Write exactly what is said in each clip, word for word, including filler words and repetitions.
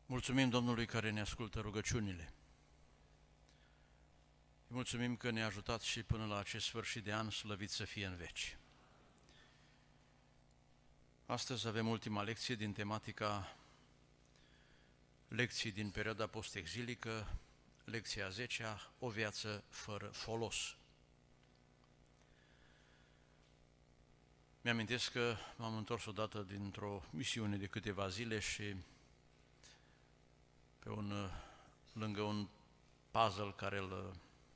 Mulțumim Domnului care ne ascultă rugăciunile. Mulțumim că ne-a ajutat și până la acest sfârșit de an, slăvit să fie în veci. Astăzi avem ultima lecție din tematica lecții din perioada post-exilică, lecția a zecea, o viață fără folos. Mi-amintesc că m-am întors odată dintr-o misiune de câteva zile și pe un, lângă un puzzle care îl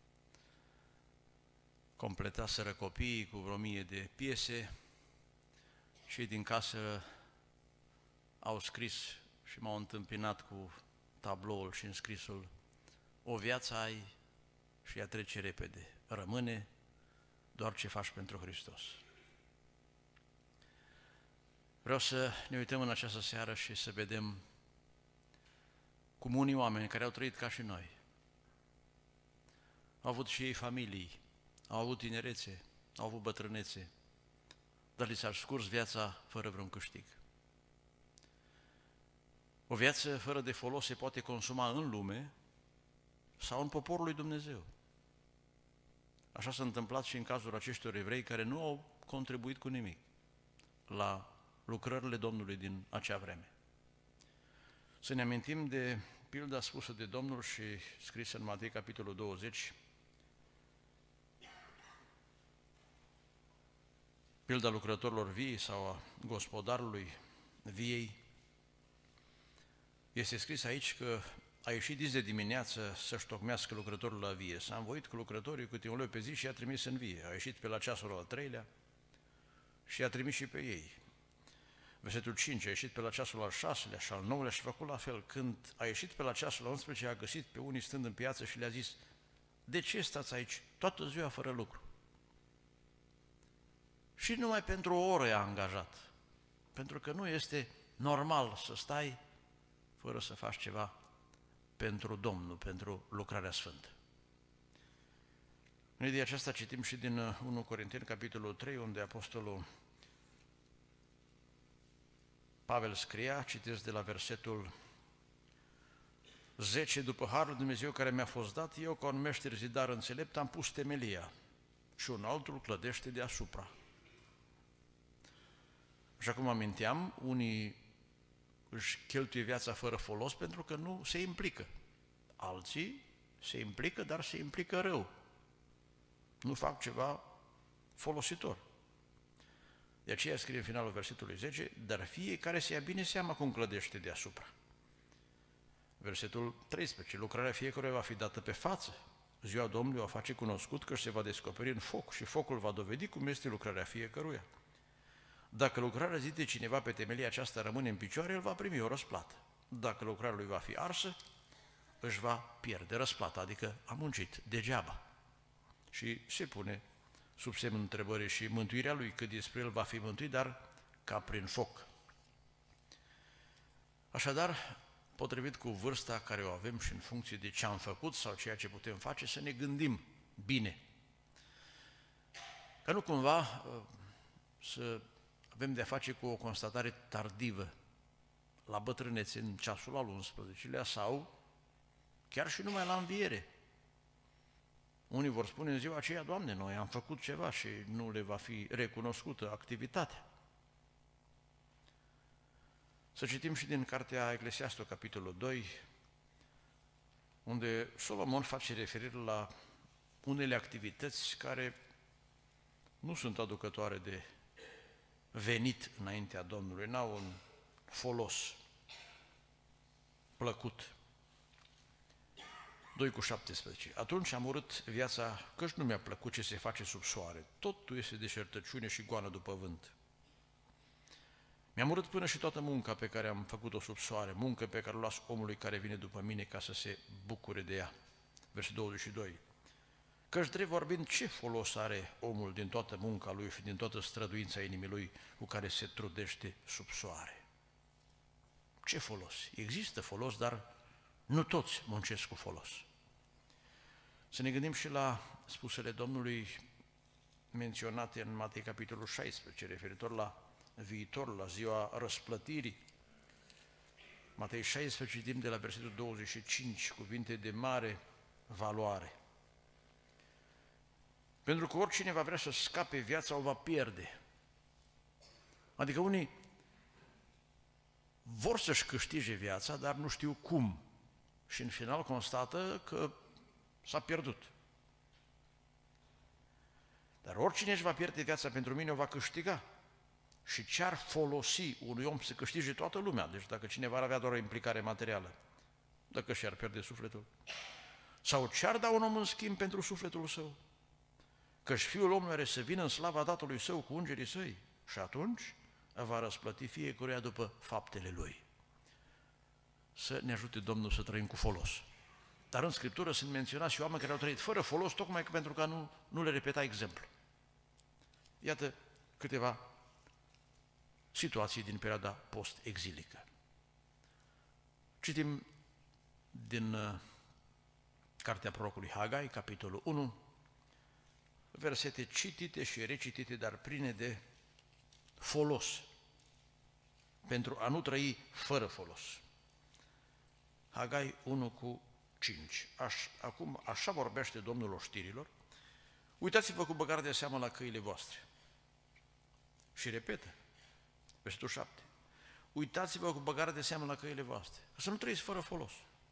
completaseră copiii cu vreo mie de piese, și din casă au scris și m-au întâmpinat cu tabloul și înscrisul: o viață ai și ea trece repede, rămâne doar ce faci pentru Hristos. Vreau să ne uităm în această seară și să vedem cum unii oameni care au trăit ca și noi, au avut și ei familii, au avut tinerețe, au avut bătrânețe, dar li s-a scurs viața fără vreun câștig. O viață fără de folos se poate consuma în lume sau în poporul lui Dumnezeu. Așa s-a întâmplat și în cazul acestor evrei care nu au contribuit cu nimic la lucrările Domnului din acea vreme. Să ne amintim de pilda spusă de Domnul și scrisă în Matei, capitolul douăzeci, pilda lucrătorilor vii sau a gospodarului viei. Este scris aici că a ieșit dis de dimineață să-și tocmească lucrătorul la vie. S-a învoit cu lucrătorii câte un leu pe zi și i-a trimis în vie. A ieșit pe la ceasul al treilea și i-a trimis și pe ei. Versetul cinci, a ieșit pe la ceasul al șaselea și al nouălea și a făcut la fel. Când a ieșit pe la ceasul al unsprezecea, a găsit pe unii stând în piață și le-a zis: de ce stați aici toată ziua fără lucru? Și numai pentru o oră i-a angajat, pentru că nu este normal să stai fără să faci ceva pentru Domnul, pentru lucrarea sfântă. Noi de aceasta citim și din unu Corinteni, capitolul trei, unde apostolul Pavel scria, citesc de la versetul zece: după harul Dumnezeu care mi-a fost dat, eu ca un meșter zidar înțelept am pus temelia și un altul clădește deasupra. Așa cum aminteam, unii își cheltuie viața fără folos pentru că nu se implică. Alții se implică, dar se implică rău. Nu fac ceva folositor. De aceea scrie în finalul versetului zece: dar fiecare să ia bine seama cum clădește deasupra. Versetul treisprezece: lucrarea fiecăruia va fi dată pe față. Ziua Domnului va face cunoscut că se va descoperi în foc și focul va dovedi cum este lucrarea fiecăruia. Dacă lucrarea zi de cineva pe temelia aceasta rămâne în picioare, el va primi o răsplată. Dacă lucrarea lui va fi arsă, își va pierde răsplata, adică a muncit degeaba. Și se pune sub semnul întrebării și mântuirea lui, că despre el va fi mântuit, dar ca prin foc. Așadar, potrivit cu vârsta care o avem și în funcție de ce am făcut sau ceea ce putem face, să ne gândim bine. Că nu cumva să avem de-a face cu o constatare tardivă, la bătrânețe, în ceasul al unsprezecelea sau chiar și numai la înviere. Unii vor spune în ziua aceea: Doamne, noi am făcut ceva și nu le va fi recunoscută activitatea. Să citim și din cartea Eclesiastul, capitolul doi, unde Solomon face referire la unele activități care nu sunt aducătoare de venit înaintea Domnului, n-au un folos plăcut. doi cu șaptesprezece. Atunci am urât viața, căci nu mi-a plăcut ce se face sub soare. Totul este deșertăciune și goană după vânt. Mi-am urât până și toată munca pe care am făcut-o sub soare, muncă pe care o las omului care vine după mine ca să se bucure de ea. Versetul douăzeci și doi. Căci drept vorbind, ce folos are omul din toată munca lui și din toată străduința inimii lui cu care se trudește sub soare? Ce folos? Există folos, dar nu toți muncesc cu folos. Să ne gândim și la spusele Domnului menționate în Matei, capitolul șaisprezece, referitor la viitor, la ziua răsplătirii. Matei șaisprezece, citim de la versetul douăzeci și cinci, cuvinte de mare valoare. Pentru că oricine va vrea să scape viața, o va pierde. Adică unii vor să-și câștige viața, dar nu știu cum. Și în final constată că s-a pierdut. Dar oricine își va pierde viața pentru mine, o va câștiga. Și ce-ar folosi unui om să câștige toată lumea? Deci dacă cineva ar avea doar o implicare materială, dacă și-ar pierde sufletul. Sau ce-ar da un om în schimb pentru sufletul său? Căci Fiul omului are să vină în slava Tatălui Său cu îngerii Săi și atunci va răsplăti fiecăruia după faptele lui. Să ne ajute Domnul să trăim cu folos. Dar în Scriptură sunt menționați și oameni care au trăit fără folos, tocmai pentru că nu, nu le repeta exemplu. Iată câteva situații din perioada post-exilică. Citim din uh, cartea prorocului Hagai, capitolul unu, versete citite și recitite, dar pline de folos, pentru a nu trăi fără folos. Hagai unu cu cinci. Aș, acum așa vorbește Domnul oștirilor: uitați-vă cu băgare de seamă la căile voastre. Și repetă, versetul șapte. Uitați-vă cu băgare de seamă la căile voastre, ca să nu trăiți fără folos.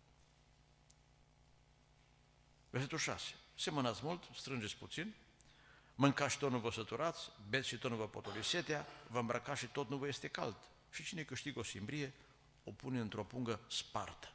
Versetul șase. Semănați mult, strângeți puțin, mâncați și tot nu vă săturați, beți și tot nu vă potoli setea, vă îmbrăcați și tot nu vă este cald. Și cine câștigă o simbrie, o pune într-o pungă spartă.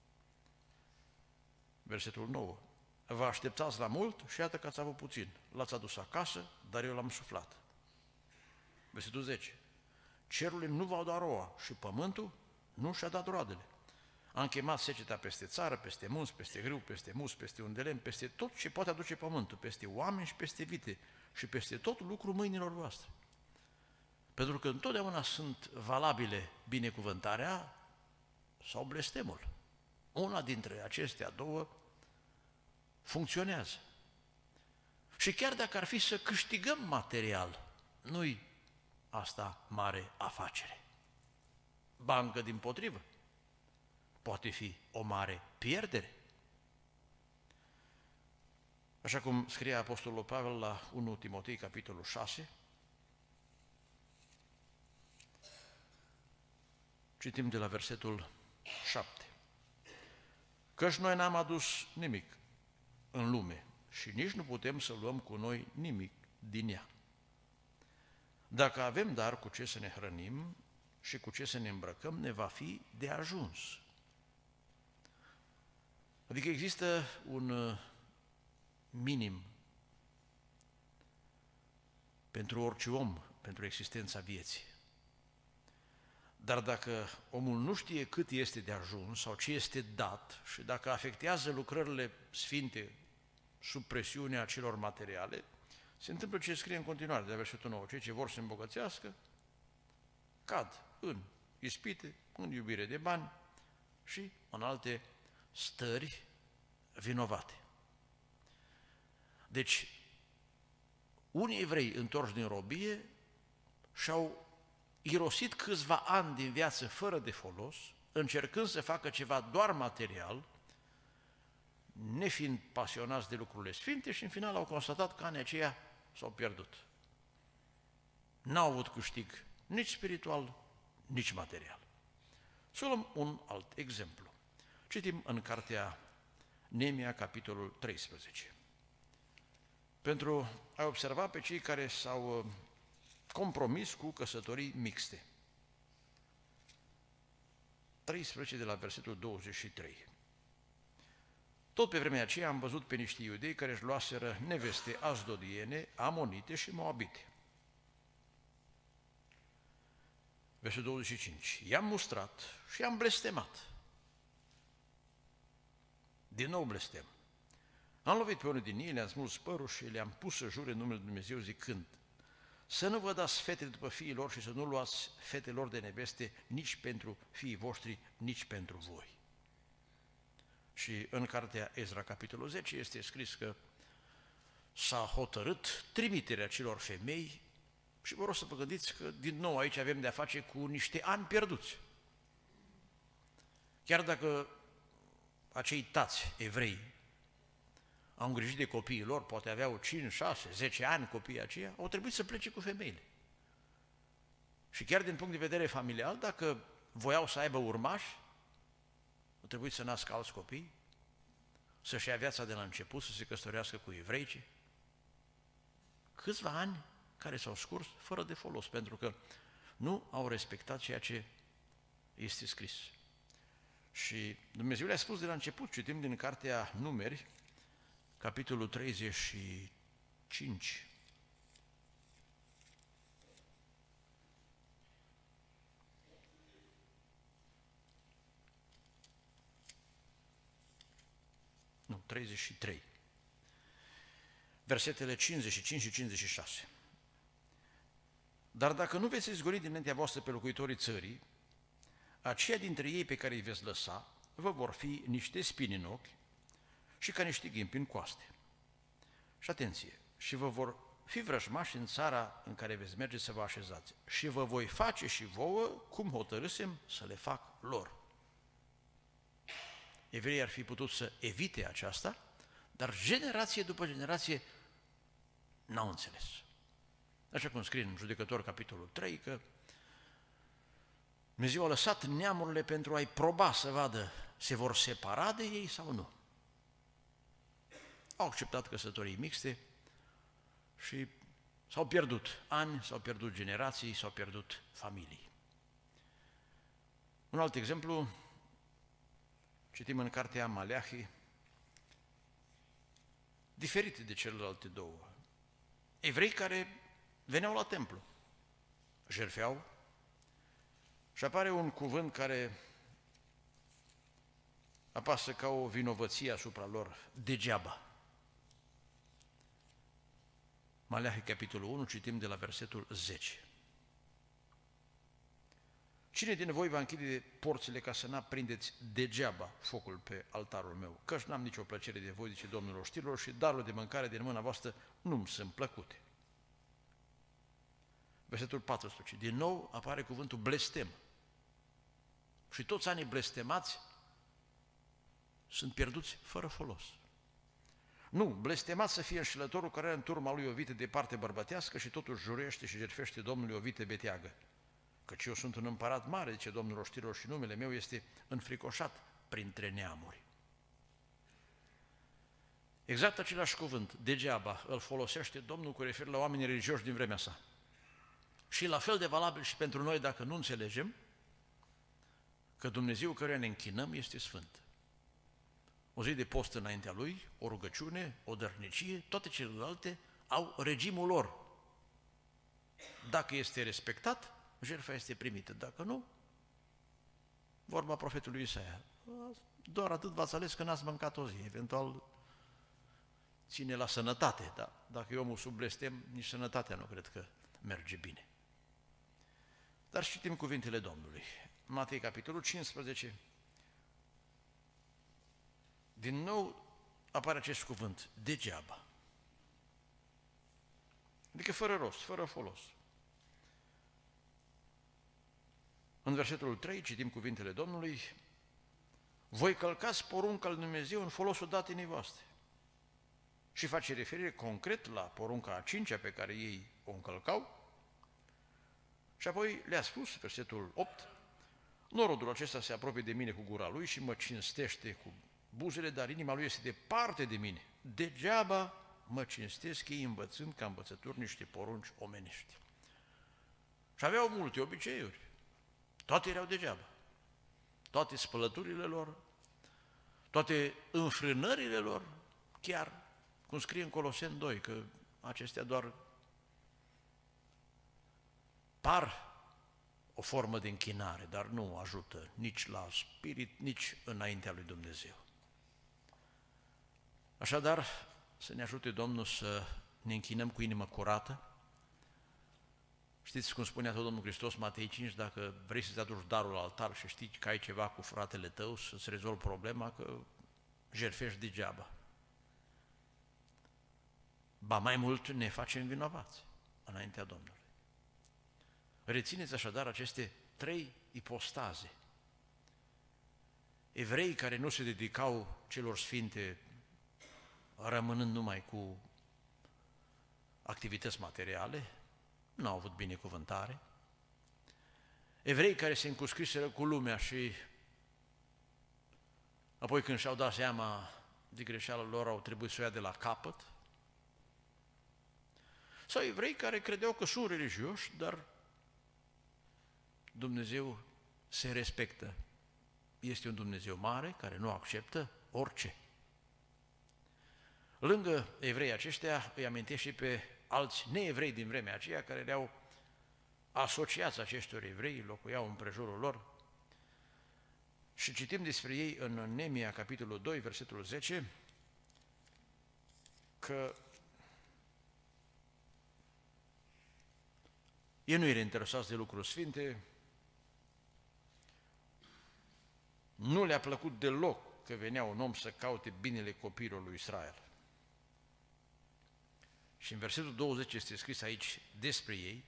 Versetul nouă. Vă așteptați la mult și iată că ați avut puțin. L-ați adus acasă, dar eu l-am suflat. Versetul zece. Cerurile nu v-au dat roa și pământul nu și-a dat roadele. Am chemat seceta peste țară, peste munți, peste grâu, peste mus, peste undelem, peste tot ce poate aduce pământul, peste oameni și peste vite și peste tot lucru mâinilor voastre. Pentru că întotdeauna sunt valabile binecuvântarea sau blestemul. Una dintre acestea două funcționează. Și chiar dacă ar fi să câștigăm material, nu-i asta mare afacere. Bancă dimpotrivă. Poate fi o mare pierdere. Așa cum scrie Apostolul Pavel la unu Timotei, capitolul șase, citim de la versetul șapte. Căci noi n-am adus nimic în lume și nici nu putem să luăm cu noi nimic din ea. Dacă avem dar cu ce să ne hrănim și cu ce să ne îmbrăcăm, ne va fi de ajuns. Adică există un minim pentru orice om, pentru existența vieții. Dar dacă omul nu știe cât este de ajuns sau ce este dat și dacă afectează lucrările sfinte sub presiunea celor materiale, se întâmplă ce scrie în continuare de la versetul nouă. Cei ce vor să îmbogățească cad în ispite, în iubire de bani și în alte stări vinovate. Deci, unii evrei întorși din robie și-au irosit câțiva ani din viață fără de folos, încercând să facă ceva doar material, nefiind pasionați de lucrurile sfinte, și în final au constatat că anii aceia s-au pierdut. N-au avut câștig nici spiritual, nici material. Să luăm un alt exemplu. Citim în cartea Neemia, capitolul treisprezece. Pentru a observa pe cei care s-au compromis cu căsătorii mixte. treisprezece de la versetul douăzeci și trei. Tot pe vremea aceea am văzut pe niște iudei care își luaseră neveste asdodiene, amonite și moabite. Versetul douăzeci și cinci. I-am mustrat și i-am blestemat. Din nou blestem. Am lovit pe unul din ei, le-am smuls părul și le-am pus să jure în numele Lui Dumnezeu zicând: să nu vă dați fete după fiii lor și să nu luați fetelor de neveste nici pentru fiii voștri, nici pentru voi. Și în cartea Ezra, capitolul zece, este scris că s-a hotărât trimiterea celor femei și vă rog să vă gândiți că din nou aici avem de-a face cu niște ani pierduți. Chiar dacă acei tați evrei au îngrijit de copiii lor, poate aveau cinci, șase, zece ani copiii aceia, au trebuit să plece cu femeile. Și chiar din punct de vedere familial, dacă voiau să aibă urmași, au trebuit să nască alți copii, să-și ia viața de la început, să se căsătorească cu evreici. Câțiva ani care s-au scurs fără de folos, pentru că nu au respectat ceea ce este scris. Și Dumnezeu le-a spus de la început, citim din cartea Numeri, capitolul treizeci și cinci. Nu, treizeci și trei. Versetele cincizeci și cinci și cincizeci și șase. Dar dacă nu veți izgoni dinaintea voastră pe locuitorii țării, aceia dintre ei pe care îi veți lăsa, vă vor fi niște spini în ochi și ca niște ghimpi în coaste. Și atenție, și vă vor fi vrăjmași în țara în care veți merge să vă așezați. Și vă voi face și vouă cum hotărâsem să le fac lor. Evreii ar fi putut să evite aceasta, dar generație după generație n-au înțeles. Așa cum scrie în Judecător, capitolul trei, că Dumnezeu a lăsat neamurile pentru a-i proba să vadă se vor separa de ei sau nu. Au acceptat căsătorii mixte și s-au pierdut ani, s-au pierdut generații, s-au pierdut familii. Un alt exemplu, citim în cartea Maleahi, diferit de celelalte două. Evrei care veneau la templu, jertfeau, și apare un cuvânt care apasă ca o vinovăție asupra lor, degeaba. Maleahi, capitolul unu, citim de la versetul zece. Cine din voi va închide porțile ca să n-aprindeți degeaba focul pe altarul meu? Căci n-am nicio plăcere de voi, zice Domnul oștirilor, și darurile de mâncare din mâna voastră nu-mi sunt plăcute. Versetul paisprezece. Din nou apare cuvântul blestem. Și toți anii blestemați sunt pierduți fără folos. Nu, blestemat să fie înșelătorul care are în turma lui o vită de parte bărbătească și totuși jurește și jertfește Domnului o vită beteagă. Căci eu sunt un împărat mare, zice Domnul oștirilor, și numele meu este înfricoșat printre neamuri. Exact același cuvânt, degeaba, îl folosește Domnul cu referire la oamenii religioși din vremea sa. Și la fel de valabil și pentru noi, dacă nu înțelegem că Dumnezeu căruia ne închinăm este sfânt. O zi de post înaintea Lui, o rugăciune, o dărnicie, toate celelalte au regimul lor. Dacă este respectat, jertfa este primită. Dacă nu, vorba profetului Isaia, doar atât v-ați ales că n-ați mâncat o zi, eventual ține la sănătate, dar dacă e omul sub blestem, nici sănătatea nu cred că merge bine. Dar citim cuvintele Domnului. Matei, capitolul cincisprezece. Din nou apare acest cuvânt, degeaba. Adică fără rost, fără folos. În versetul trei citim cuvintele Domnului, voi călcați porunca lui Dumnezeu în folosul datinii voastre. Și face referire concret la porunca a cincea pe care ei o încălcau. Și apoi le-a spus, versetul opt, norodul acesta se apropie de mine cu gura lui și mă cinstește cu buzele, dar inima lui este departe de mine. Degeaba mă cinstesc ei învățând ca învățături niște porunci omenești. Și aveau multe obiceiuri. Toate erau degeaba. Toate spălăturile lor, toate înfrânările lor, chiar cum scrie în Coloseni doi, că acestea doar par o formă de închinare, dar nu ajută nici la spirit, nici înaintea lui Dumnezeu. Așadar, să ne ajute Domnul să ne închinăm cu inimă curată. Știți cum spunea tot Domnul Hristos, Matei cinci, dacă vrei să-ți aduci darul la altar și știi că ai ceva cu fratele tău, să-ți rezolvi problema, că jertfești degeaba. Ba mai mult ne facem vinovați înaintea Domnului. Rețineți așadar aceste trei ipostaze. evrei care nu se dedicau celor sfinte, rămânând numai cu activități materiale, nu au avut binecuvântare. Evrei care se încuscriseră cu lumea și apoi când și-au dat seama de greșeala lor, au trebuit să o ia de la capăt. Sau evrei care credeau că sunt religioși, dar Dumnezeu se respectă. Este un Dumnezeu mare care nu acceptă orice. Lângă evrei aceștia îi amintesc și pe alți neevrei din vremea aceea care le-au asociați acestor evrei, locuiau în prejurul lor. Și citim despre ei în Neemia, capitolul doi, versetul zece, că ei nu erau interesați de lucruri sfinte, nu le-a plăcut deloc că venea un om să caute binele copiilor lui Israel. Și în versetul douăzeci este scris aici despre ei: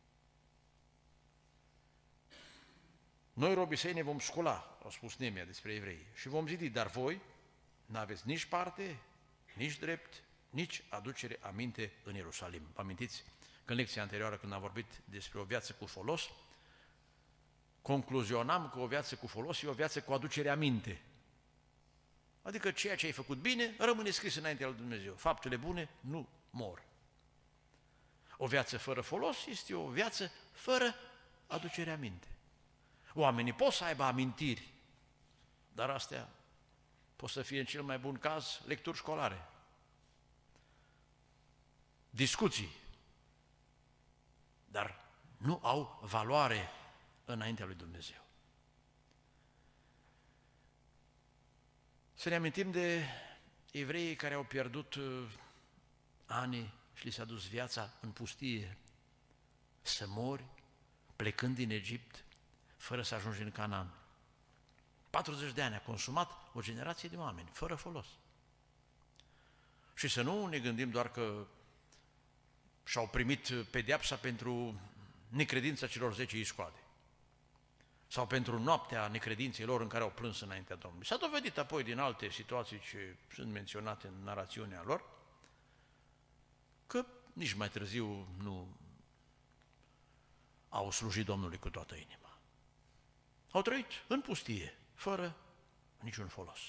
noi, robii săi, ne vom scula, au spus Neemia despre evrei, și vom zidi, dar voi n-aveți nici parte, nici drept, nici aducere aminte în Ierusalim. Vă amintiți că în lecția anterioară, când am vorbit despre o viață cu folos, concluzionam că o viață cu folos e o viață cu aducere aminte. Adică ceea ce ai făcut bine rămâne scris înaintea lui Dumnezeu. Faptele bune nu mor. O viață fără folos este o viață fără aducere aminte. Oamenii pot să aibă amintiri, dar astea pot să fie în cel mai bun caz lecturi școlare, discuții, dar nu au valoare înaintea lui Dumnezeu. Să ne amintim de evreii care au pierdut ani și li s-a dus viața în pustie, să mori plecând din Egipt, fără să ajungi în Canaan. patruzeci de ani a consumat o generație de oameni, fără folos. Și să nu ne gândim doar că și-au primit pedeapsa pentru necredința celor zece iscoade sau pentru noaptea necredinței lor în care au plâns înaintea Domnului. S-a dovedit apoi din alte situații ce sunt menționate în narațiunea lor că nici mai târziu nu au slujit Domnului cu toată inima. Au trăit în pustie, fără niciun folos.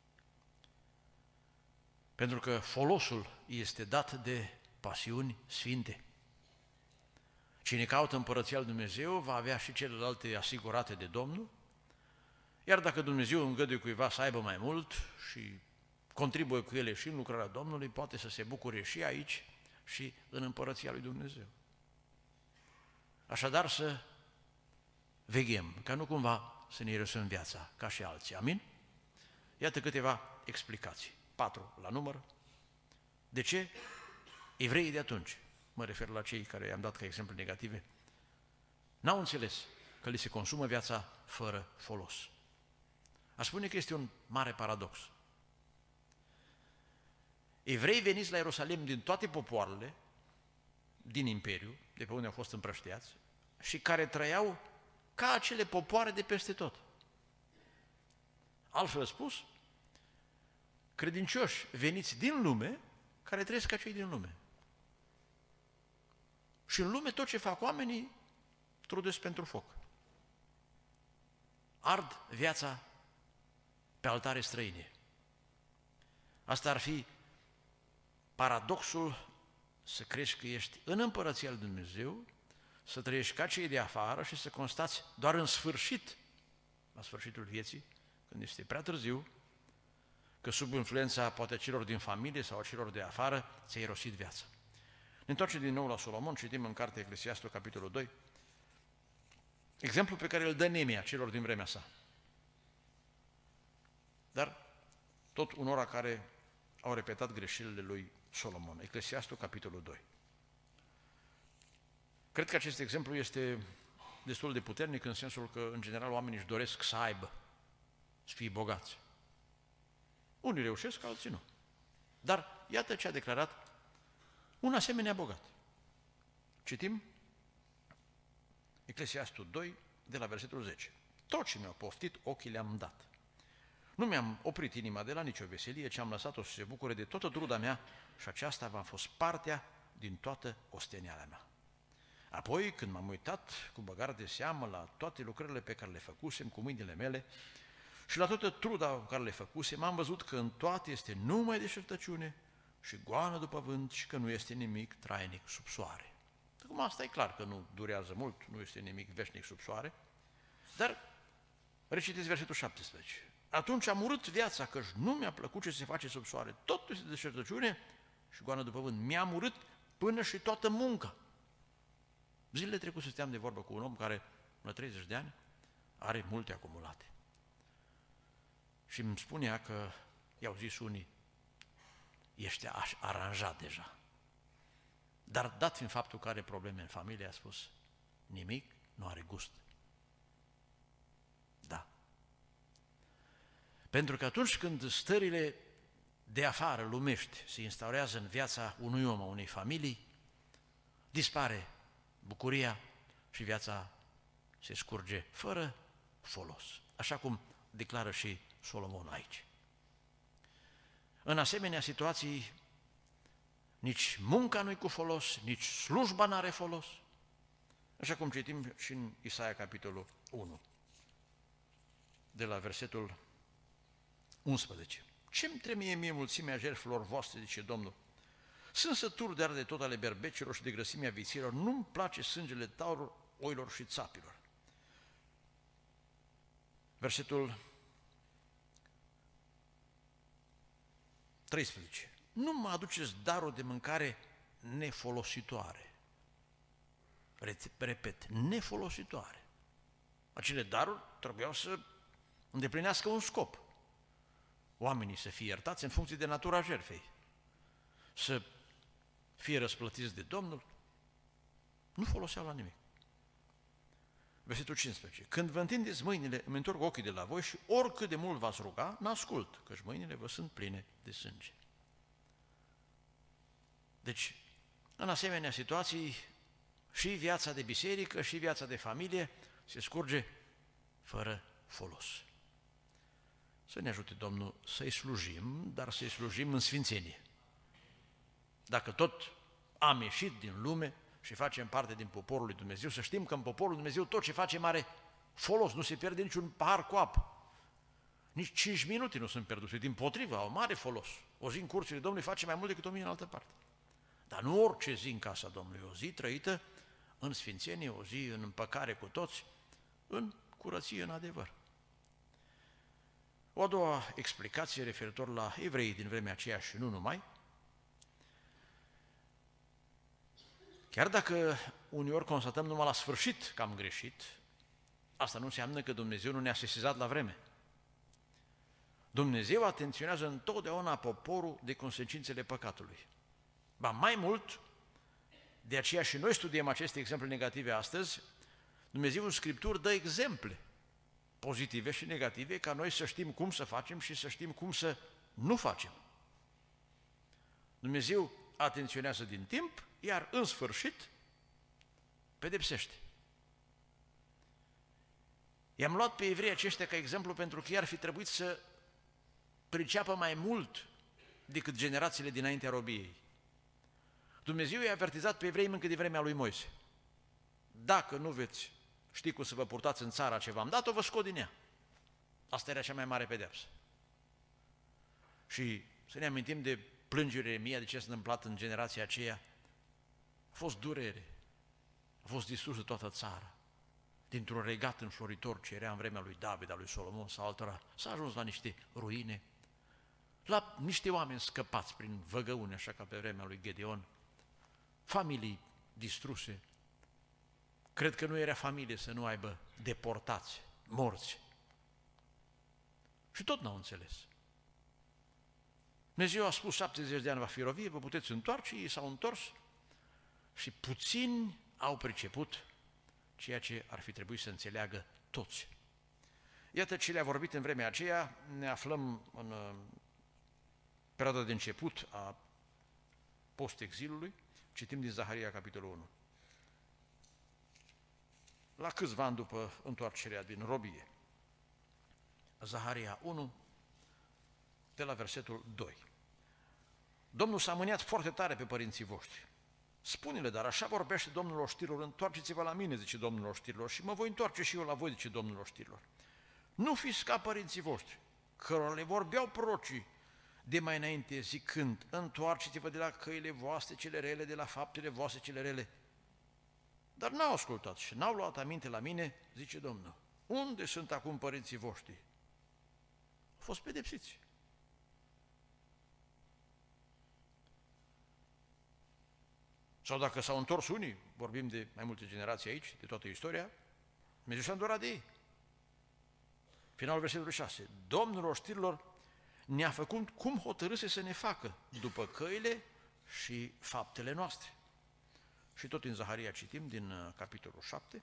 Pentru că folosul este dat de pasiuni sfinte. Cine caută împărăția lui Dumnezeu va avea și celelalte asigurate de Domnul, iar dacă Dumnezeu îngăduie cuiva să aibă mai mult și contribuie cu ele și în lucrarea Domnului, poate să se bucure și aici și în împărăția lui Dumnezeu. Așadar să veghem, ca nu cumva să ne irosăm viața ca și alții. Amin? Iată câteva explicații. Patru la număr. De ce? Evreii de atunci, mă refer la cei care i-am dat ca exemple negative, n-au înțeles că li se consumă viața fără folos. Aș spune că este un mare paradox. Evrei veniți la Ierusalim din toate popoarele, din Imperiu, de pe unde au fost împrăștiați, și care trăiau ca acele popoare de peste tot. Altfel spus, credincioși veniți din lume, care trăiesc ca cei din lume. Și în lume tot ce fac oamenii trudesc pentru foc. Ard viața pe altare străine. Asta ar fi paradoxul să crezi că ești în împărăția lui Dumnezeu, să trăiești ca cei de afară și să constați doar în sfârșit, la sfârșitul vieții, când este prea târziu, că sub influența poate celor din familie sau celor de afară ți-ai irosit viața. Ne întoarcem din nou la Solomon, citim în cartea Eclesiastul, capitolul doi, exemplu pe care îl dă Neemia celor din vremea sa. Dar tot unora care au repetat greșelile lui Solomon. Eclesiastul, capitolul doi. Cred că acest exemplu este destul de puternic în sensul că, în general, oamenii își doresc să aibă, să fie bogați. Unii reușesc, alții nu. Dar iată ce a declarat un asemenea bogat. Citim Eclesiastul doi, de la versetul zece. Tot ce mi-au poftit, ochii le-am dat. Nu mi-am oprit inima de la nicio veselie, ci am lăsat-o să se bucure de toată truda mea și aceasta v-a fost partea din toată osteniala mea. Apoi, când m-am uitat cu băgare de seamă la toate lucrările pe care le făcusem cu mâinile mele și la toată truda pe care le făcusem, am văzut că în toate este numai deșertăciune și goană după vânt și că nu este nimic trainic sub soare. Acum asta e clar că nu durează mult, nu este nimic veșnic sub soare, dar recitiți versetul șaptesprezece. Atunci am urât viața, căci nu mi-a plăcut ce se face sub soare. Totul este deșertăciune și goană după vânt. Mi-am urât până și toată munca. Zilele trecute stăteam de vorbă cu un om care, la treizeci de ani, are multe acumulate. Și îmi spunea că, i-au zis unii, ești aranjat deja. Dar dat fiind faptul că are probleme în familie, a spus, nimic nu are gust. Da. Pentru că atunci când stările de afară, lumești, se instaurează în viața unui om, a unei familii, dispare bucuria și viața se scurge fără folos. Așa cum declară și Solomon aici. În asemenea situații, nici munca nu-i cu folos, nici slujba n-are folos. Așa cum citim și în Isaia, capitolul unu, de la versetul unsprezece. Ce-mi trebuie mie mulțimea jertfelor voastre, zice Domnul? Sunt sături de arde tot ale berbecilor și de grăsimea viților, nu-mi place sângele taurilor, oilor și țapilor. Versetul treisprezece. Nu mă aduceți darul de mâncare nefolositoare. Repet, nefolositoare. Acele daruri trebuiau să îndeplinească un scop. Oamenii să fie iertați în funcție de natura jertfei, să fie răsplătiți de Domnul, nu foloseau la nimic. Versetul cincisprezece. Când vă întindeți mâinile, îmi întorc ochii de la voi și oricât de mult v-ați ruga, n-ascult, căci mâinile vă sunt pline de sânge. Deci, în asemenea situații, și viața de biserică, și viața de familie se scurge fără folos. Să ne ajute Domnul să-i slujim, dar să-i slujim în sfințenie. Dacă tot am ieșit din lume și facem parte din poporul lui Dumnezeu, să știm că în poporul lui Dumnezeu tot ce facem are folos, nu se pierde niciun pahar cu apă. Nici cinci minute nu sunt pierdute, dimpotrivă, au mare folos. O zi în curțile Domnului face mai mult decât o mie în altă parte. Dar nu orice zi în casa Domnului, o zi trăită în sfințenie, o zi în împăcare cu toți, în curăție, în adevăr. O a doua explicație referitor la evreii din vremea aceea și nu numai. Chiar dacă uneori constatăm numai la sfârșit că am greșit, asta nu înseamnă că Dumnezeu nu ne-a sesizat la vreme. Dumnezeu atenționează întotdeauna poporul de consecințele păcatului. Ba mai mult, de aceea și noi studiem aceste exemple negative astăzi, Dumnezeu în Scripturi dă exemple pozitive și negative, ca noi să știm cum să facem și să știm cum să nu facem. Dumnezeu atenționează din timp, iar în sfârșit pedepsește. I-am luat pe evrei aceștia ca exemplu pentru că i-ar fi trebuit să priceapă mai mult decât generațiile dinaintea robiei. Dumnezeu i-a avertizat pe evrei încă de vremea lui Moise. Dacă nu veți ști cum să vă purtați în țara ce v-am dat-o, vă scot din ea. Asta era cea mai mare pedeapsă. Și să ne amintim de plângerile mie, de ce s-a întâmplat în generația aceea. A fost durere, a fost distrusă toată țara. Dintr-un regat înfloritor ce era în vremea lui David, a lui Solomon sau altora, s-a ajuns la niște ruine, la niște oameni scăpați prin văgăune, așa ca pe vremea lui Gedeon, familii distruse. Cred că nu era familie să nu aibă deportați, morți. Și tot n-au înțeles. Dumnezeu a spus șaptezeci de ani va fi rovie, vă puteți întoarce, ei s-au întors și puțini au priceput ceea ce ar fi trebuit să înțeleagă toți. Iată ce le-a vorbit în vremea aceea, ne aflăm în uh, perioada de început a post-exilului, citim din Zaharia, capitolul unu. La câțiva ani după întoarcerea din robie. Zaharia unu, de la versetul doi. Domnul s-a mâniat foarte tare pe părinții voștri. Spune-le, dar așa vorbește Domnul oștirilor, întoarceți-vă la mine, zice Domnul oștirilor, și mă voi întoarce și eu la voi, zice Domnul oștirilor. Nu fiți ca părinții voștri, cărora le vorbeau prorocii de mai înainte, zicând, întoarceți-vă de la căile voastre cele rele, de la faptele voastre cele rele. Dar n-au ascultat și n-au luat aminte la mine, zice Domnul. Unde sunt acum părinții voștri? Au fost pedepsiți. Sau dacă s-au întors unii, vorbim de mai multe generații aici, de toată istoria, Dumnezeu s-a îndurat de ei. Finalul versetului șase. Domnul oștirilor ne-a făcut cum hotărâse să ne facă, după căile și faptele noastre. Și tot în Zaharia citim din capitolul șapte,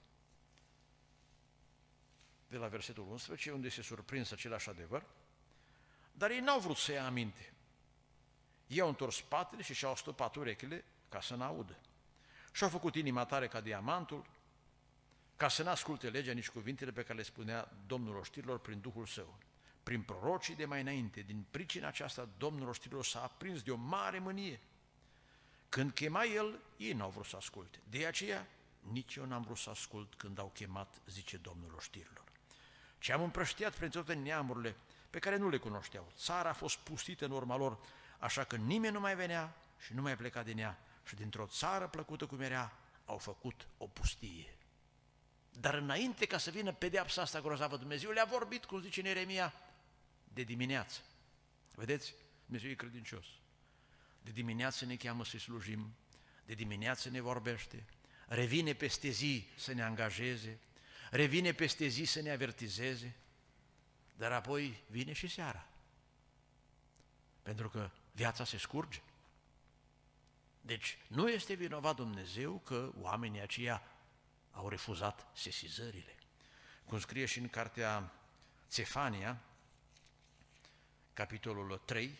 de la versetul unsprezece, unde se surprins același adevăr, dar ei n-au vrut să ia aminte. Ei au întors spatele și și-au stopat urechile ca să n-audă. Și-au făcut inima tare ca diamantul, ca să n-asculte legea nici cuvintele pe care le spunea Domnul oștirilor prin Duhul Său. Prin prorocii de mai înainte, din pricina aceasta, Domnul oștirilor s-a aprins de o mare mânie. Când chema El, ei n-au vrut să asculte. De aceea, nici eu n-am vrut să ascult când au chemat, zice Domnul oștirilor. Ce am împrăștiat prin toate neamurile pe care nu le cunoșteau. Țara a fost pustită în urma lor, așa că nimeni nu mai venea și nu mai pleca din ea. Și dintr-o țară plăcută cum era, au făcut o pustie. Dar înainte ca să vină pedeapsa asta grozavă, Dumnezeu le-a vorbit, cum zice în Ieremia, de dimineață. Vedeți? Dumnezeu e credincios. De dimineață ne cheamă să-i slujim, de dimineață ne vorbește, revine peste zi să ne angajeze, revine peste zi să ne avertizeze, dar apoi vine și seara. Pentru că viața se scurge. Deci nu este vinovat Dumnezeu că oamenii aceia au refuzat sesizările. Cum scrie și în cartea Țefania, capitolul trei,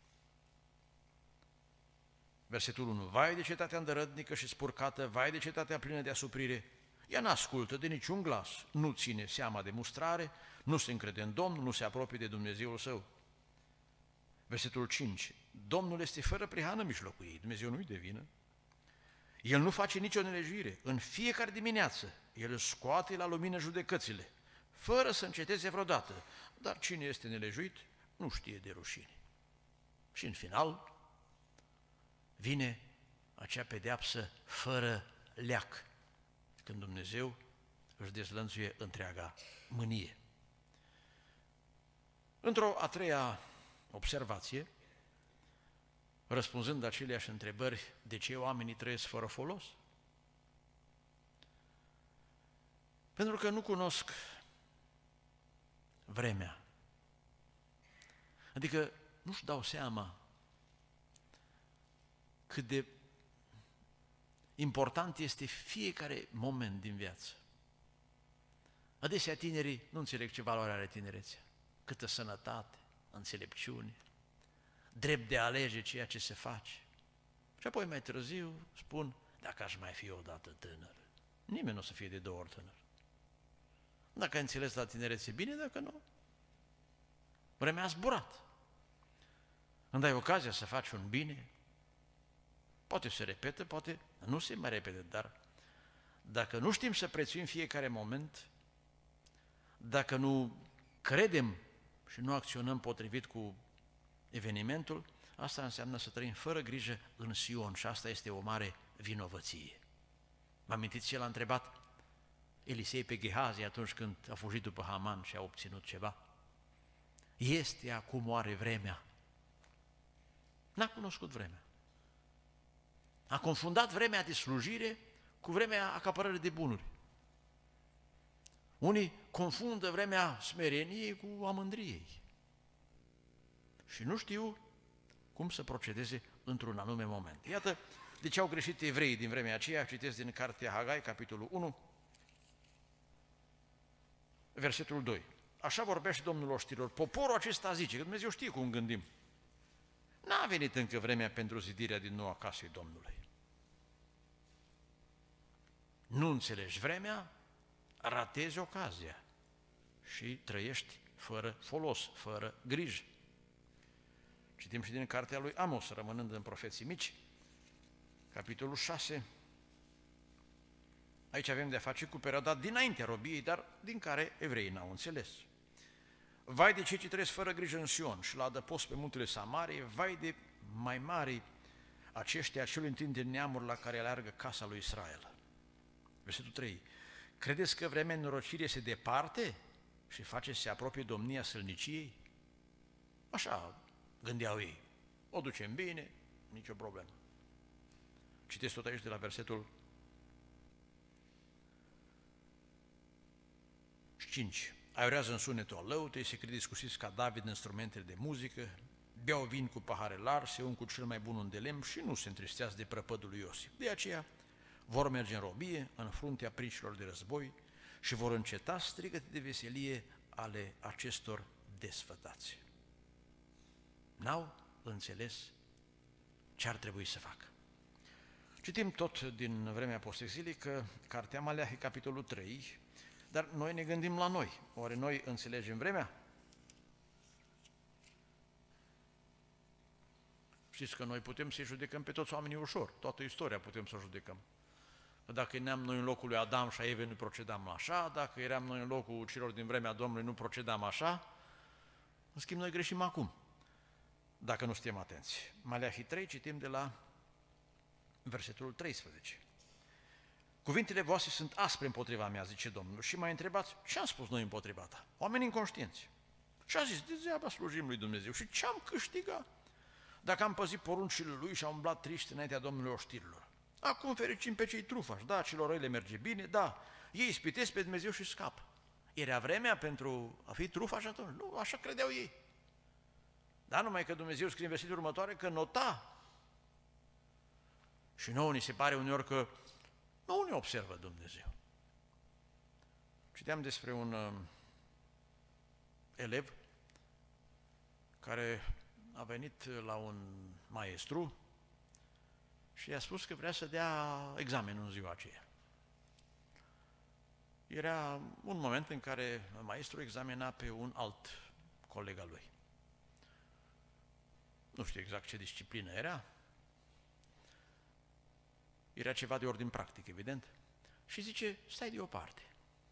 versetul unu. Vai de cetatea îndărătnică și spurcată, vai de cetatea plină de asuprire. Ea n-ascultă de niciun glas, nu ține seama de mustrare, nu se încrede în Domnul, nu se apropie de Dumnezeul său. Versetul cinci. Domnul este fără prihană în mijlocul ei, Dumnezeu nu-i de vină. El nu face nicio nelejuire. În fiecare dimineață, El își scoate la lumină judecățile, fără să înceteze vreodată. Dar cine este nelejuit, nu știe de rușine. Și în final, vine acea pedeapsă fără leac, când Dumnezeu își dezlănțuie întreaga mânie. Într-o a treia observație, răspunzând aceleași întrebări, de ce oamenii trăiesc fără folos? Pentru că nu cunosc vremea. Adică nu-și dau seama cât de important este fiecare moment din viață. Adesea tinerii nu înțeleg ce valoare are tinerețea, câtă sănătate, înțelepciune, drept de a alege ceea ce se face. Și apoi mai târziu spun, dacă aș mai fi odată tânăr. Nimeni nu o să fie de două ori tânăr. Dacă ai înțeles la tinerețe, bine, dacă nu, vremea a zburat. Îmi dai ocazia să faci un bine, poate se repetă, poate nu se mai repede, dar dacă nu știm să prețuim fiecare moment, dacă nu credem și nu acționăm potrivit cu evenimentul, asta înseamnă să trăim fără grijă în Sion și asta este o mare vinovăție. Vă amintiți ce l-a întrebat Elisei pe Gehazi atunci când a fugit după Haman și a obținut ceva? Este acum oare vremea? N-a cunoscut vremea. A confundat vremea de slujire cu vremea acapărării de bunuri. Unii confundă vremea smereniei cu a mândriei. Și nu știu cum să procedeze într-un anume moment. Iată de ce au greșit evreii din vremea aceea. Citesc din cartea Hagai, capitolul unu, versetul doi. Așa vorbește Domnul oștirilor. Poporul acesta zice, că Dumnezeu știe cum gândim. N-a venit încă vremea pentru zidirea din nou a casei Domnului. Nu înțelegi vremea, ratezi ocazia și trăiești fără folos, fără grijă. Citim și din cartea lui Amos, rămânând în profeții mici, capitolul șase. Aici avem de-a face cu perioada dinaintea robiei, dar din care evreii n-au înțeles. Vai de cei ce trăiesc fără grijă în Sion și la adăpost pe muntele Samarie, vai de mai mari aceștia celui întâi din neamuri la care aleargă casa lui Israel. Versetul trei. Credeți că vremea nenorocirii este departe și face să se apropie domnia sălniciei? Așa gândeau ei. O ducem bine, nicio problemă. Citesc tot aici de la versetul cinci. Aiorează în sunetul alăutei, se crede discuțiți ca David în instrumentele de muzică, beau vin cu pahare largi, se un cu cel mai bun un de lemn și nu se întristează de prăpădul lui Iosif. De aceea vor merge în robie, în fruntea prinșilor de război și vor înceta strigăte de veselie ale acestor desfătați. N-au înțeles ce ar trebui să facă. Citim tot din vremea post-exilică, cartea Maleahi, capitolul trei, dar noi ne gândim la noi. Oare noi înțelegem vremea? Știți că noi putem să-i judecăm pe toți oamenii ușor, toată istoria putem să o judecăm. Dacă eram noi în locul lui Adam și a Evei, nu procedam așa, dacă eram noi în locul celor din vremea Domnului, nu procedam așa. În schimb, noi greșim acum, dacă nu suntem atenți. Maleahi trei, citim de la versetul treisprezece. Cuvintele voastre sunt aspre împotriva mea, zice Domnul, și m-a întrebat ce am spus noi împotriva ta, oameni inconștienți. Și a zis, degeaba slujim lui Dumnezeu și ce am câștigat dacă am păzit poruncile lui și am umblat triști înaintea Domnului oștirilor. Acum fericim pe cei trufași, da, celor răi le merge bine, da, ei ispitesc pe Dumnezeu și scapă. Era vremea pentru a fi trufași atunci? Nu, așa credeau ei. Dar numai că Dumnezeu scrie în versetul următoare că nota. Și nouă ni se pare uneori că nu ne observă Dumnezeu. Citeam despre un uh, elev care a venit la un maestru și i-a spus că vrea să dea examenul în ziua aceea. Era un moment în care maestrul examina pe un alt coleg al lui. Nu știu exact ce disciplină era. Era ceva de ordin practic, evident. Și zice, stai deoparte.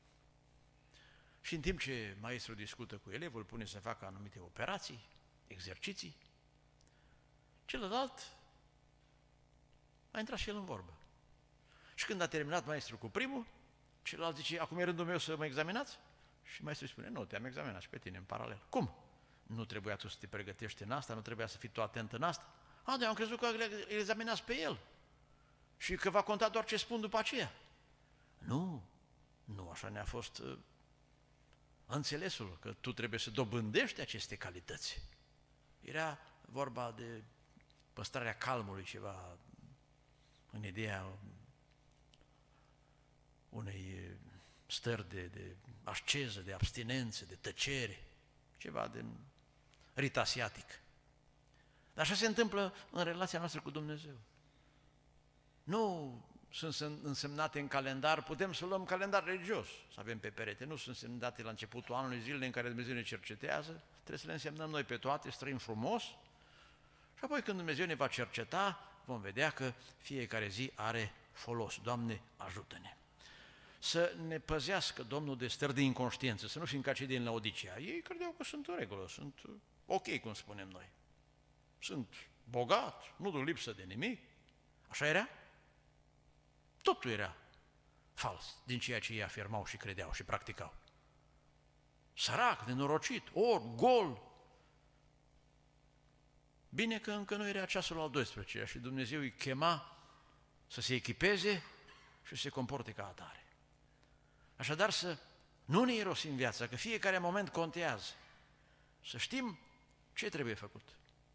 Și în timp ce maestrul discută cu elevul, pune să facă anumite operații, exerciții, celălalt a intrat și el în vorbă. Și când a terminat maestrul cu primul, celălalt zice, acum e rândul meu să mă examinați? Și maestrul spune, nu, te-am examinat și pe tine în paralel. Cum? Nu trebuia tu să te pregătești în asta, nu trebuia să fii tu atent în asta? A, dar eu am crezut că le examinați pe el și că va conta doar ce spun după aceea. Nu, nu așa ne-a fost uh, înțelesul, că tu trebuie să dobândești aceste calități. Era vorba de păstrarea calmului, ceva în ideea unei stări de, de asceză, de abstinență, de tăcere, ceva din rit asiatic. Dar așa se întâmplă în relația noastră cu Dumnezeu. Nu sunt însemnate în calendar, putem să luăm calendar religios, să avem pe perete, nu sunt însemnate la începutul anului, zilele în care Dumnezeu ne cercetează, trebuie să le însemnăm noi pe toate, să trăim frumos și apoi când Dumnezeu ne va cerceta, vom vedea că fiecare zi are folos. Doamne, ajută-ne! Să ne păzească Domnul de stări de inconștiență, să nu fim ca cei din Laodicea. Ei credeau că sunt în regulă, sunt ok, cum spunem noi. Sunt bogat, nu duc lipsă de nimic. Așa era? Totul era fals din ceea ce ei afirmau și credeau și practicau. Sărac, nenorocit, or, gol. Bine că încă nu era ceasul al doisprezecelea și Dumnezeu îi chema să se echipeze și să se comporte ca atare. Așadar să nu ne irosim viața, că fiecare moment contează. Să știm ce trebuie făcut.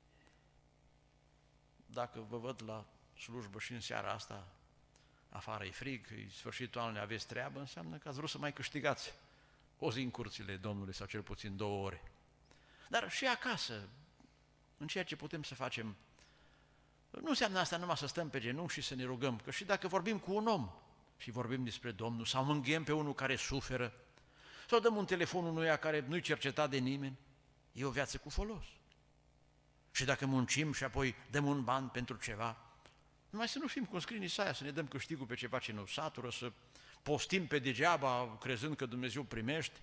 Dacă vă văd la slujbă și în seara asta, afară e frig, e sfârșitul anului, aveți treabă, înseamnă că ați vrut să mai câștigați o zi în curțile Domnului sau cel puțin două ore. Dar și acasă, în ceea ce putem să facem, nu înseamnă asta numai să stăm pe genunchi și să ne rugăm, că și dacă vorbim cu un om și vorbim despre Domnul sau mângâiem pe unul care suferă sau dăm un telefon unuia care nu-i cercetat de nimeni, e o viață cu folos. Și dacă muncim și apoi dăm un ban pentru ceva, numai să nu fim cum scrie în Isaia, să ne dăm câștigul pe ceva ce nu satură, să postim pe degeaba crezând că Dumnezeu primește.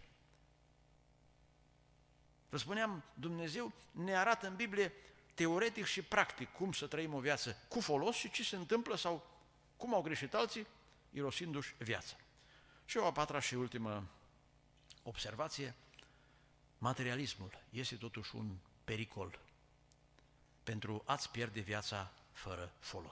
Vă spuneam, Dumnezeu ne arată în Biblie teoretic și practic cum să trăim o viață cu folos și ce se întâmplă sau cum au greșit alții, irosindu-și viața. Și o a patra și ultimă observație, materialismul este totuși un pericol pentru a-ți pierde viața fără folos.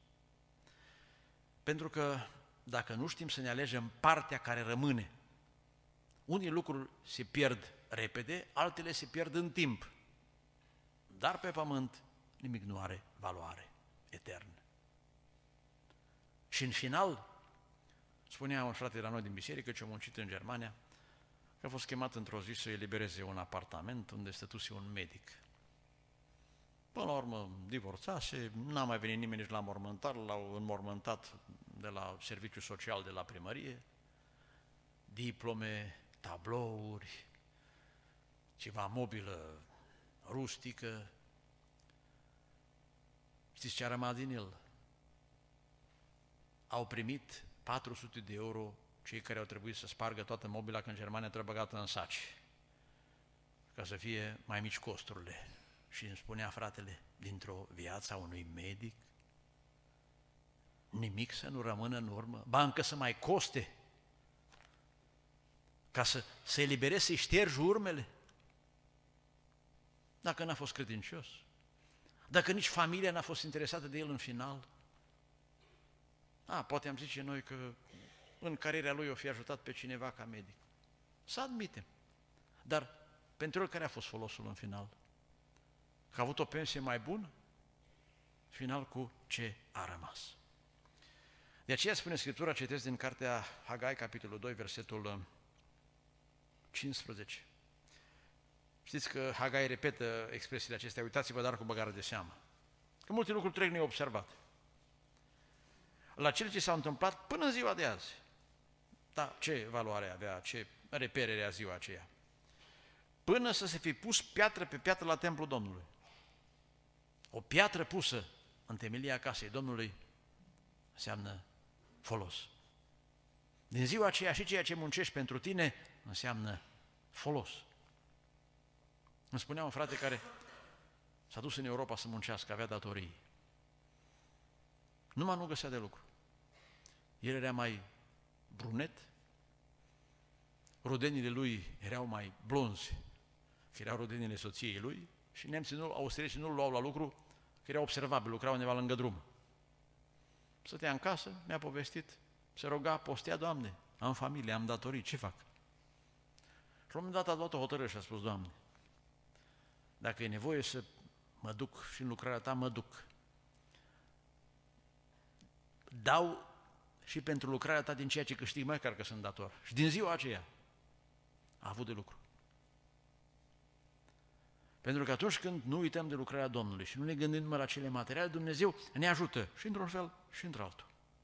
Pentru că dacă nu știm să ne alegem partea care rămâne, unii lucruri se pierd repede, altele se pierd în timp, dar pe pământ nimic nu are valoare eternă. Și în final, spunea un frate de la noi din biserică ce a muncit în Germania, că a fost chemat într-o zi să elibereze un apartament unde stătuse un medic. Până la urmă divorțase, n-a mai venit nimeni nici la mormântare, l-au înmormântat de la serviciul social de la primărie, diplome, tablouri, ceva mobilă rustică. Știți ce a rămas din el? Au primit patru sute de euro cei care au trebuit să spargă toată mobila, că în Germania trebuie băgată în saci, ca să fie mai mici costurile. Și îmi spunea fratele, dintr-o viață a unui medic, nimic să nu rămână în urmă, ba încă să mai coste, ca să se elibereze, să-i ștergi urmele. Dacă n-a fost credincios, dacă nici familia n-a fost interesată de el în final, a, poate am zice noi că în cariera lui o fi ajutat pe cineva ca medic. Să admitem. Dar pentru el care a fost folosul în final? Că a avut o pensie mai bună? Final cu ce a rămas. De aceea spune Scriptura, citesc din cartea Hagai, capitolul doi, versetul cincisprezece. Știți că Hagai repetă expresiile acestea, uitați-vă dar cu băgare de seamă. Că multe lucruri trec neobservate. La cele ce s-au întâmplat până în ziua de azi. Da, ce valoare avea, ce repere era ziua aceea? Până să se fi pus piatră pe piatră la templul Domnului. O piatră pusă în temelia casei Domnului înseamnă folos. Din ziua aceea și ceea ce muncești pentru tine înseamnă folos. Îmi spunea un frate care s-a dus în Europa să muncească, avea datorii. Numai nu găsea de lucru. El era mai brunet, rudenile lui erau mai blonzi, că erau rudenile soției lui, și nemții, nu, austriecii nu-l luau la lucru, că era observabil, lucrau undeva lângă drum. Stătea în casă, mi-a povestit, se ruga, postea, Doamne, am familie, am datorii, ce fac? Și la un moment dat a luat o hotărâre și a spus, Doamne, dacă e nevoie să mă duc și în lucrarea Ta, mă duc. Dau și pentru lucrarea Ta din ceea ce câștig, măcar că sunt dator. Și din ziua aceea a avut de lucru. Pentru că atunci când nu uităm de lucrarea Domnului și nu ne gândim numai la cele materiale, Dumnezeu ne ajută și într-un fel și într-altul.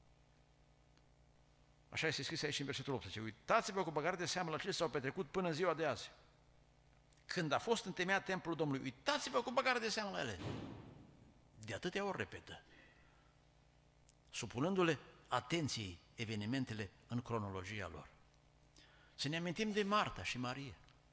Așa este scris aici în versetul optsprezece. Uitați-vă cu băgare de seamă la ce s-au petrecut până în ziua de azi. Când a fost întemeiat templul Domnului, uitați-vă cu băgare de seamă la ele. De atâtea ori repetă, supunându-le atenției evenimentele în cronologia lor. Să ne amintim de Marta și Maria.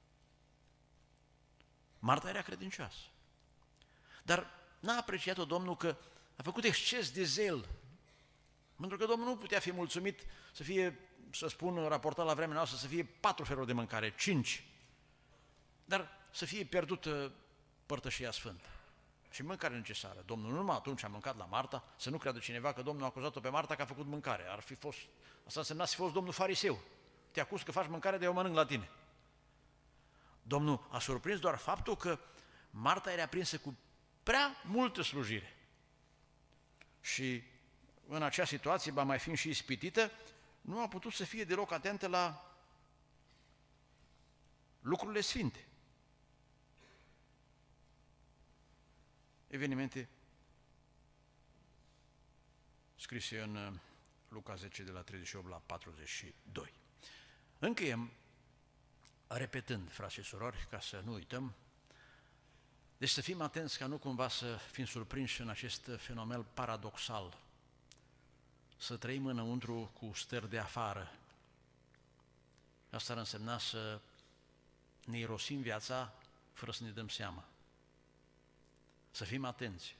Marta era credincioasă, dar n-a apreciat-o Domnul că a făcut exces de zel, pentru că Domnul nu putea fi mulțumit să fie, să spun, raportat la vremea noastră, să fie patru feluri de mâncare, cinci, dar să fie pierdută părtășia sfântă și mâncare necesară. Domnul nu numai atunci a mâncat la Marta, să nu creadă cineva că Domnul a acuzat-o pe Marta că a făcut mâncare. Ar fi fost, asta însemna să fi fost Domnul fariseu. Te acuz că faci mâncare, de eu mănânc la tine. Domnul a surprins doar faptul că Marta era prinsă cu prea multă slujire. Și în acea situație, ba mai fiind și ispitită, nu a putut să fie deloc atentă la lucrurile sfinte. Evenimente scrise în Luca zece, de la treizeci și opt la patruzeci și doi. Încheiem repetând, frați și surori, ca să nu uităm, Deci să fim atenți ca nu cumva să fim surprinși în acest fenomen paradoxal, să trăim înăuntru cu stări de afară. Asta ar însemna să ne irosim viața fără să ne dăm seama. Să fim atenți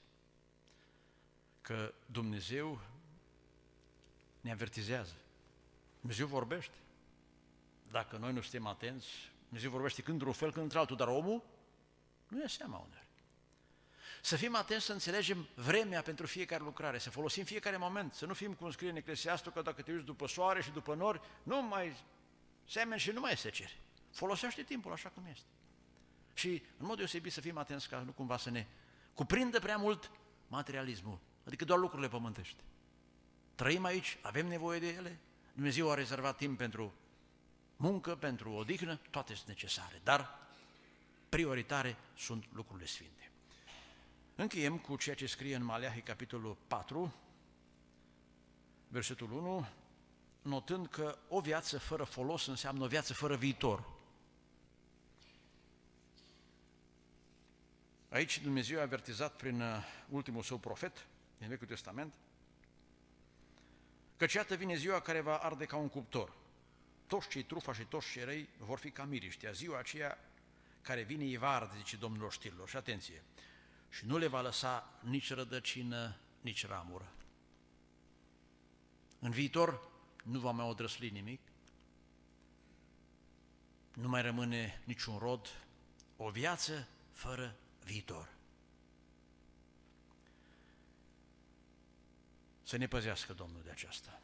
că Dumnezeu ne avertizează. Dumnezeu vorbește. Dacă noi nu suntem atenți, Dumnezeu vorbește când într-un fel, când într-altul, dar omul nu ia seama uneori. Să fim atenți să înțelegem vremea pentru fiecare lucrare, să folosim fiecare moment, să nu fim, cum scrie în Eclesiastul, că dacă te uiți după soare și după nori, nu mai semeni și nu mai seceri. Folosește timpul așa cum este. Și în mod deosebit să fim atenți ca nu cumva să ne cuprindă prea mult materialismul, adică doar lucrurile pământești. Trăim aici, avem nevoie de ele, Dumnezeu a rezervat timp pentru muncă, pentru odihnă, toate sunt necesare, dar prioritare sunt lucrurile sfinte. Încheiem cu ceea ce scrie în Maleahi, capitolul patru, versetul unu, notând că o viață fără folos înseamnă o viață fără viitor. Aici Dumnezeu a avertizat prin ultimul său profet, din Vechiul Testament, căci iată vine ziua care va arde ca un cuptor. Toți cei trufa și toți cei răi vor fi ca miriștea. Ziua aceea care vine îi va arde, zice Domnul oștirilor. Și atenție, și nu le va lăsa nici rădăcină, nici ramură. În viitor nu va mai odrăsli nimic, nu mai rămâne niciun rod, o viață fără viitor. Să ne păzească Domnul de aceasta.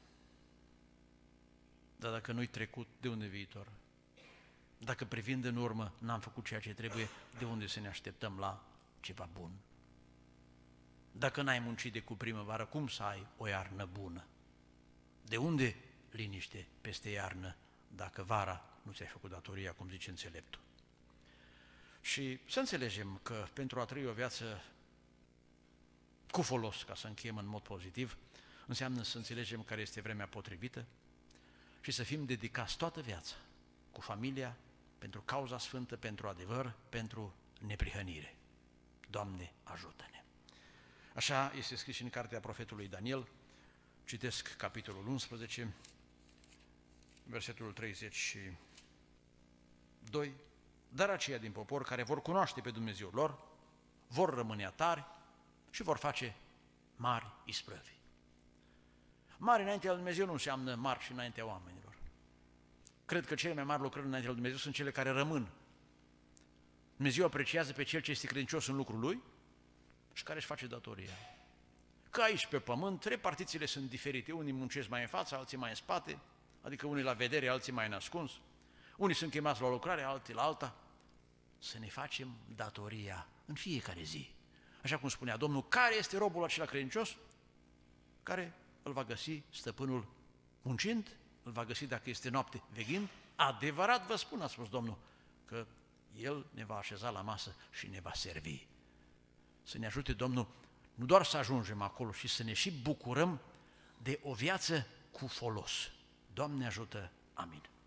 Dar dacă nu-i trecut, de unde viitor? Dacă privind în urmă n-am făcut ceea ce trebuie, de unde să ne așteptăm la ceva bun? Dacă n-ai muncit de cu primăvară, cum să ai o iarnă bună? De unde liniște peste iarnă dacă vara nu ți-ai făcut datoria, cum zice înțeleptul? Și să înțelegem că pentru a trăi o viață cu folos, ca să încheiem în mod pozitiv, înseamnă să înțelegem care este vremea potrivită și să fim dedicați toată viața cu familia, pentru cauza sfântă, pentru adevăr, pentru neprihănire. Doamne, ajută-ne! Așa este scris și în cartea profetului Daniel, citesc capitolul unsprezece, versetul treizeci și doi, dar aceia din popor care vor cunoaște pe Dumnezeul lor, vor rămâne tari și vor face mari isprăvi. Mari înaintea lui Dumnezeu nu înseamnă mari și înaintea oamenilor. Cred că cele mai mari lucrări înaintea lui Dumnezeu sunt cele care rămân. Dumnezeu apreciază pe cel ce este credincios în lucrul lui și care își face datoria. Că aici pe pământ repartițiile sunt diferite. Unii muncesc mai în față, alții mai în spate, adică unii la vedere, alții mai în ascuns. Unii sunt chemați la lucrare, alții la alta. Să ne facem datoria în fiecare zi. Așa cum spunea Domnul, care este robul acela credincios? Care îl va găsi stăpânul muncind, îl va găsi dacă este noapte veghind. Adevărat vă spun, a spus Domnul, că El ne va așeza la masă și ne va servi. Să ne ajute Domnul nu doar să ajungem acolo, ci să ne și bucurăm de o viață cu folos. Doamne ajută, amin.